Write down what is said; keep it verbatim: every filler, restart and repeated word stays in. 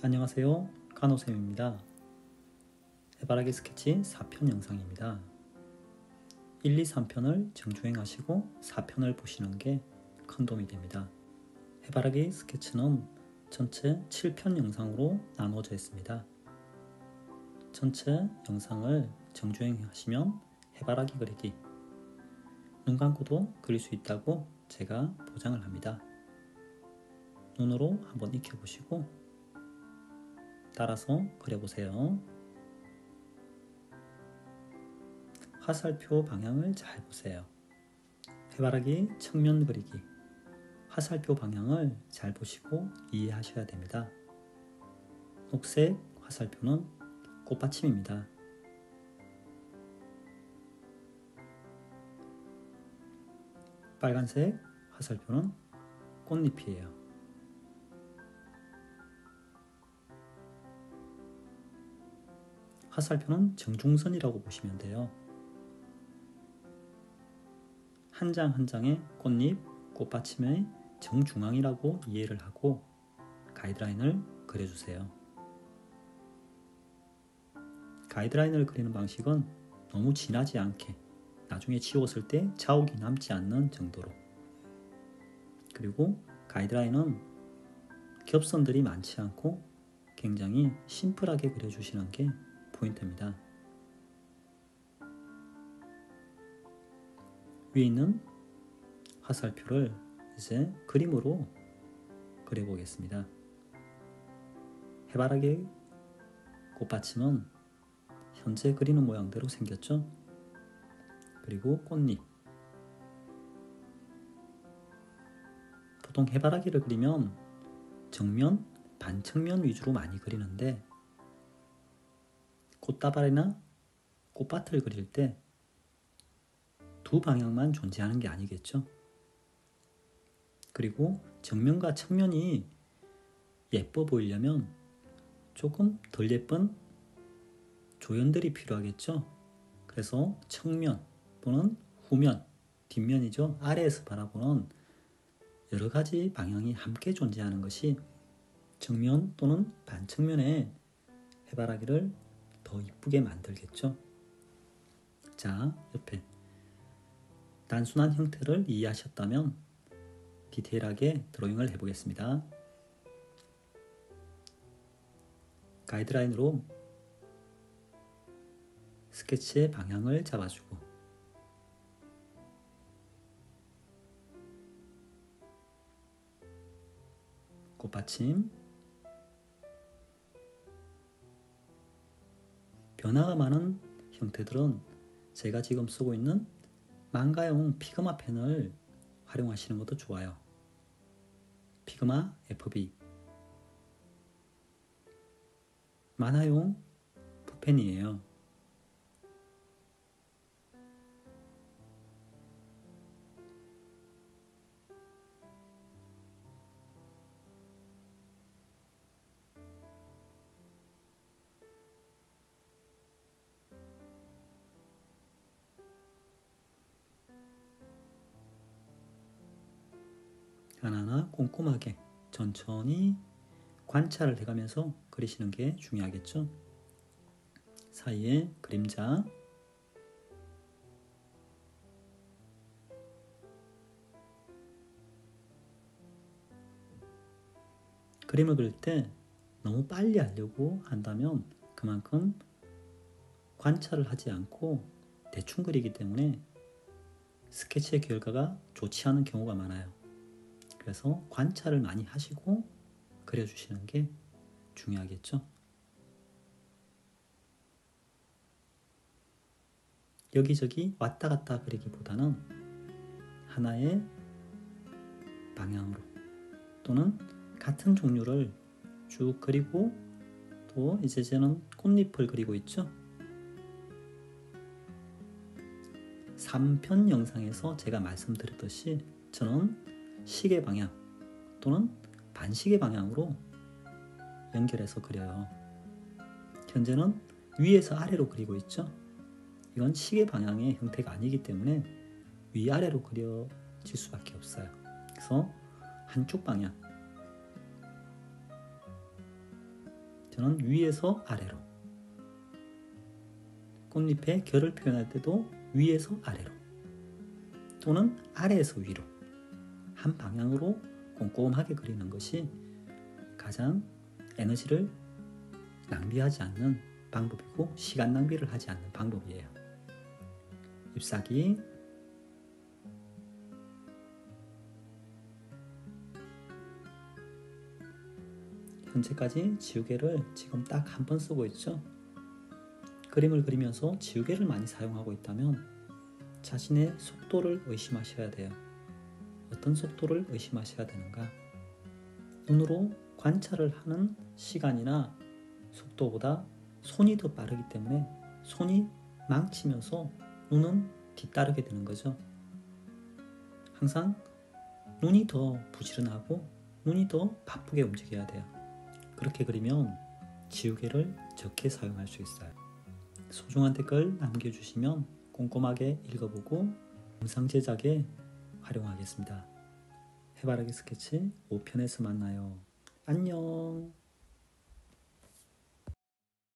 안녕하세요, 간호쌤입니다. 해바라기 스케치 사 편 영상입니다. 일, 이, 삼 편을 정주행하시고 사 편을 보시는 게 큰 도움이 됩니다. 해바라기 스케치는 전체 칠 편 영상으로 나누어져 있습니다. 전체 영상을 정주행하시면 해바라기 그리기, 눈 감고도 그릴 수 있다고 제가 보장을 합니다. 눈으로 한번 익혀보시고 따라서 그려보세요. 화살표 방향을 잘 보세요. 해바라기 측면 그리기, 화살표 방향을 잘 보시고 이해하셔야 됩니다. 녹색 화살표는 꽃받침입니다. 빨간색 화살표는 꽃잎이에요. 화살표는 정중선이라고 보시면 돼요. 한 장 한 장의 꽃잎, 꽃받침의 정중앙이라고 이해를 하고 가이드라인을 그려주세요. 가이드라인을 그리는 방식은 너무 진하지 않게, 나중에 지웠을 때 자욱이 남지 않는 정도로, 그리고 가이드라인은 겹선들이 많지 않고 굉장히 심플하게 그려주시는 게 포인트입니다. 위에 있는 화살표를 이제 그림으로 그려보겠습니다. 해바라기 꽃받침은 현재 그리는 모양대로 생겼죠? 그리고 꽃잎. 보통 해바라기를 그리면 정면, 반측면 위주로 많이 그리는데 꽃다발이나 꽃밭을 그릴 때 두 방향만 존재하는 게 아니겠죠? 그리고 정면과 측면이 예뻐 보이려면 조금 덜 예쁜 조연들이 필요하겠죠? 그래서 측면 또는 후면, 뒷면이죠. 아래에서 바라보는 여러 가지 방향이 함께 존재하는 것이 정면 또는 반측면의 해바라기를 더 이쁘게 만들겠죠. 자, 옆에 단순한 형태를 이해하셨다면 디테일하게 드로잉을 해보겠습니다. 가이드라인으로 스케치의 방향을 잡아주고 꽃받침, 변화가 많은 형태들은 제가 지금 쓰고 있는 망가용 피그마 펜을 활용하시는 것도 좋아요. 피그마 에프비, 만화용 붓펜이에요. 하나하나 꼼꼼하게 천천히 관찰을 해가면서 그리시는 게 중요하겠죠. 사이에 그림자, 그림을 그릴 때 너무 빨리 하려고 한다면 그만큼 관찰을 하지 않고 대충 그리기 때문에 스케치의 결과가 좋지 않은 경우가 많아요. 그래서 관찰을 많이 하시고 그려주시는 게 중요하겠죠. 여기저기 왔다 갔다 그리기보다는 하나의 방향으로 또는 같은 종류를 쭉 그리고, 또 이제 저는 꽃잎을 그리고 있죠. 삼 편 영상에서 제가 말씀드렸듯이 저는 시계 방향 또는 반시계 방향으로 연결해서 그려요. 현재는 위에서 아래로 그리고 있죠. 이건 시계 방향의 형태가 아니기 때문에 위아래로 그려질 수밖에 없어요. 그래서 한쪽 방향, 저는 위에서 아래로, 꽃잎의 결을 표현할 때도 위에서 아래로 또는 아래에서 위로 한 방향으로 꼼꼼하게 그리는 것이 가장 에너지를 낭비하지 않는 방법이고 시간 낭비를 하지 않는 방법이에요. 잎사귀, 현재까지 지우개를 지금 딱 한 번 쓰고 있죠. 그림을 그리면서 지우개를 많이 사용하고 있다면 자신의 속도를 의심하셔야 돼요. 어떤 속도를 의심하셔야 되는가? 눈으로 관찰을 하는 시간이나 속도보다 손이 더 빠르기 때문에 손이 망치면서 눈은 뒤따르게 되는 거죠. 항상 눈이 더 부지런하고 눈이 더 바쁘게 움직여야 돼요. 그렇게 그리면 지우개를 적게 사용할 수 있어요. 소중한 댓글 남겨주시면 꼼꼼하게 읽어보고 영상 제작에 활용하겠습니다. 해바라기 스케치 오 편에서 만나요. 안녕.